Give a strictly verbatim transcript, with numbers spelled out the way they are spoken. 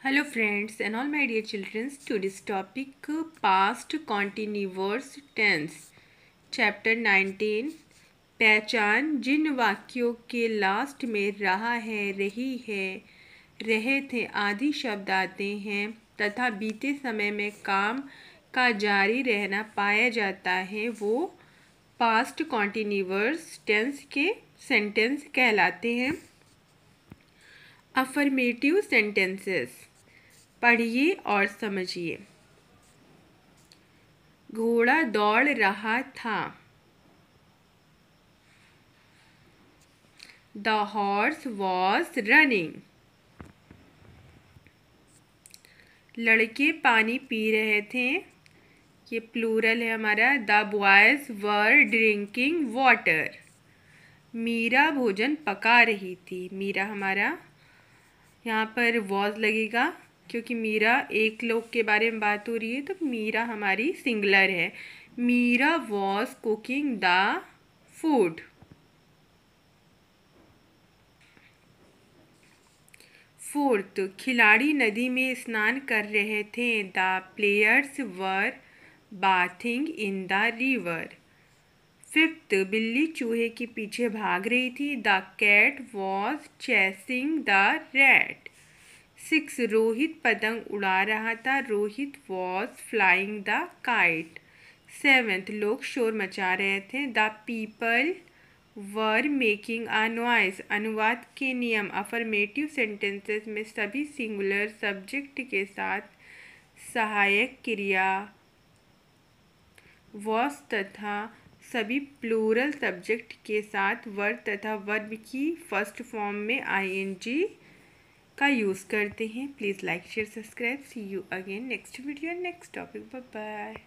Hello friends and all my dear children. Today's topic past continuous tense chapter nineteen पहचान जिन वाक्यों के last में रहा है, रही है, रहे थे आदि शब्द आते हैं तथा बीते समय में काम का जारी रहना पाया जाता है वो पास्ट कॉन्टिन्यूअस टेंस के सेंटेंस कहलाते हैं। अफर्मेटिव सेंटेंसेस पढ़िए और समझिए। घोड़ा दौड़ रहा था। The horse was running. लड़के पानी पी रहे थे। ये प्लूरल है हमारा। The boys were drinking water. Meera भोजन पका रही थी। मीरा हमारा यहाँ पर वॉज लगेगा क्योंकि मीरा एक लोग के बारे में बात हो रही है, तो मीरा हमारी सिंगुलर है। Meera was cooking the food. Fourth, खिलाड़ी नदी में स्नान कर रहे थे। The players were bathing in the river. Fifth, बिल्ली चूहे के पीछे भाग रही थी। The cat was chasing the rat. Six, Rohit पतंग उड़ा रहा था। Rohit was flying the kite. Seventh, लोग शोर मचा रहे थे। The people were making a noise. अनुवाद के नियम। अफर्मेटिव सेंटेंसेस में सभी सिंगुलर सब्जेक्ट के साथ सहायक क्रिया वॉज तथा सभी प्लूरल सब्जेक्ट के साथ वर्ब तथा वर्ब की फर्स्ट फॉर्म में आईएनजी का यूज़ करते हैं। Please like share subscribe. See you again next video next topic. Bye bye.